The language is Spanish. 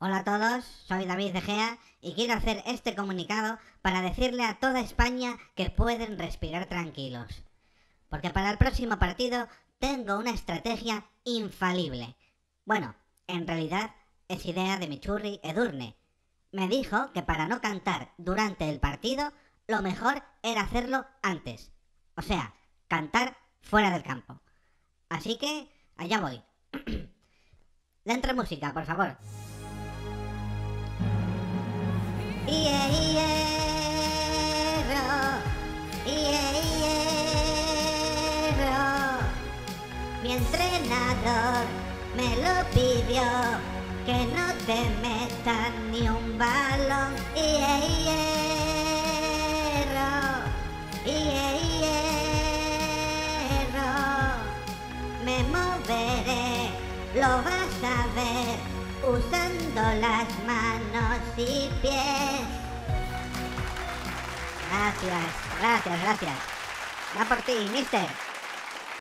Hola a todos, soy David De Gea y quiero hacer este comunicado para decirle a toda España que pueden respirar tranquilos. Porque para el próximo partido tengo una estrategia infalible. Bueno, en realidad es idea de mi churri Edurne. Me dijo que para no cantar durante el partido, lo mejor era hacerlo antes. O sea, cantar fuera del campo. Así que, allá voy. Dentro música, por favor. Mi entrenador me lo pidió, que no te metan ni un balón. Me moveré, lo vas a ver, usando las manos y pies. Gracias. Va por ti, mister.